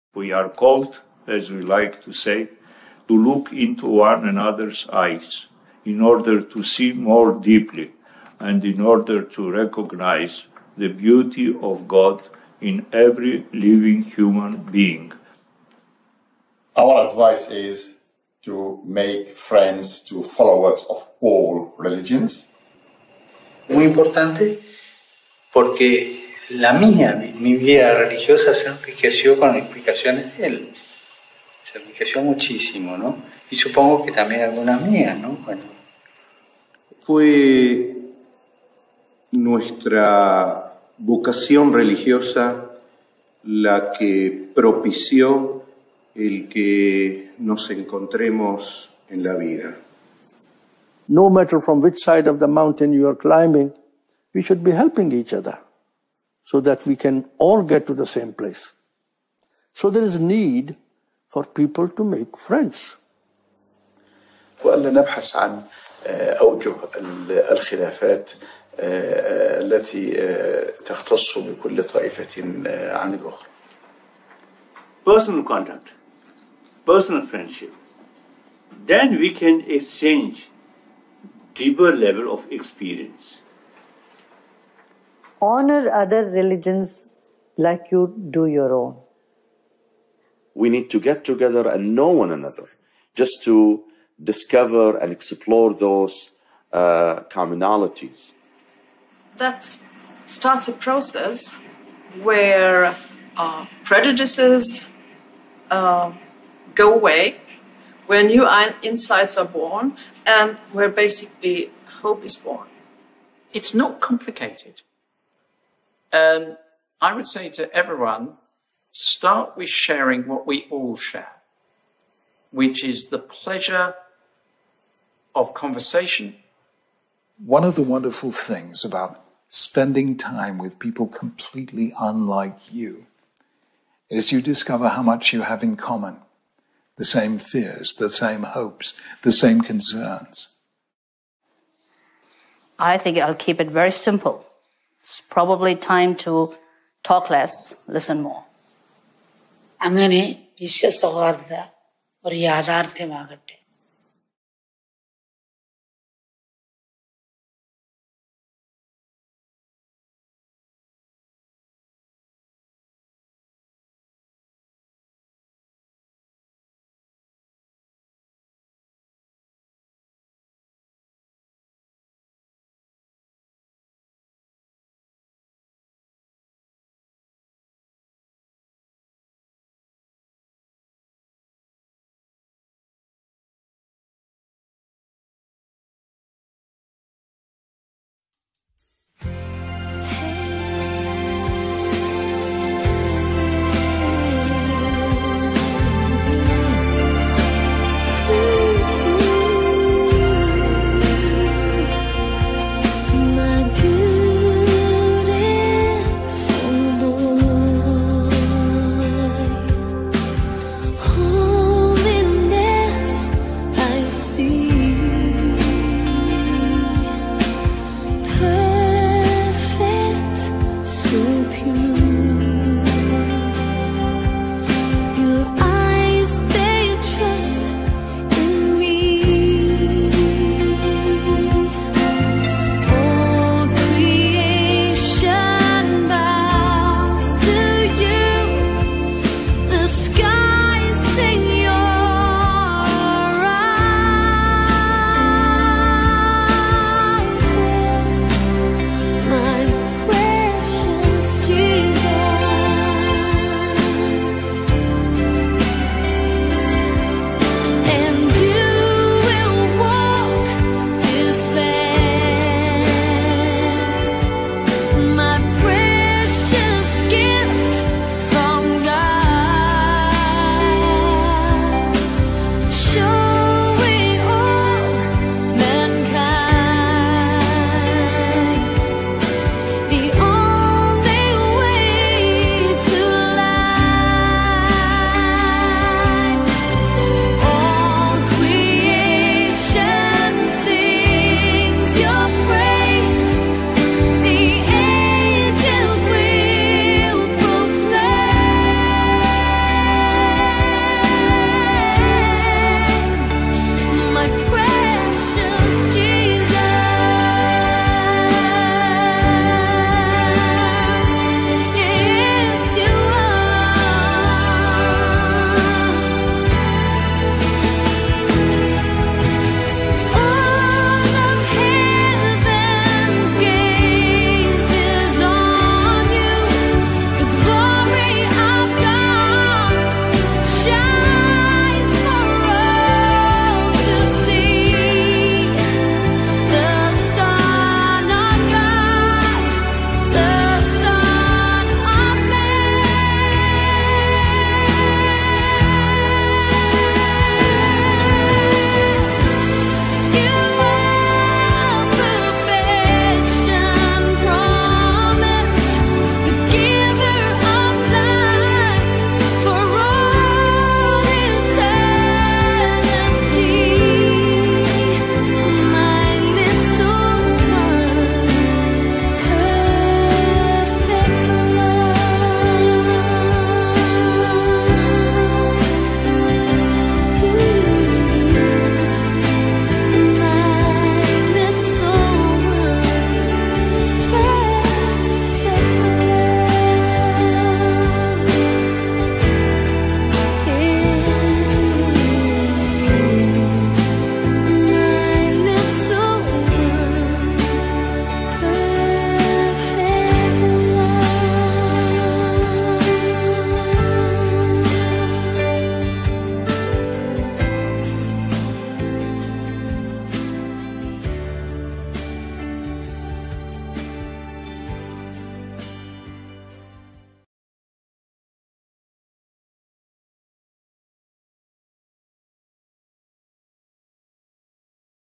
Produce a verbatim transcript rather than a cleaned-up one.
We are called, as we like to say, to look into one another's eyes in order to see more deeply and in order to recognize the beauty of God in every living human being. Our advice is to make friends to followers of all religions. Muy importante porque la mía, mi, mi vida religiosa se enriqueció con explicaciones de él. Se enriqueció muchísimo, ¿no? Y supongo que también algunas mías, ¿no? Bueno. Fue nuestra vocación religiosa la que propició el que nos encontremos en la vida. No matter from which side of the mountain you are climbing, we should be helping each other so that we can all get to the same place. So there is need for people to make friends. وألا نبحث عن أوجه الخلافات التي تختص بكل طائفة عن الأخرى. Personal contact, personal friendship. Then we can exchange deeper level of experience. Honor other religions like you do your own. We need to get together and know one another, just to discover and explore those uh, commonalities. That starts a process where uh, prejudices uh, go away, where new insights are born, and where basically hope is born. It's not complicated. Um, I would say to everyone, start with sharing what we all share, which is the pleasure of conversation. One of the wonderful things about spending time with people completely unlike you is you discover how much you have in common. The same fears, the same hopes, the same concerns. I think I'll keep it very simple. It's probably time to talk less, listen more. അങ്ങനെ വിശ്വസൗഹാർദ്ദ ഒരു യാഥാർത്ഥ്യമാകട്ടെ.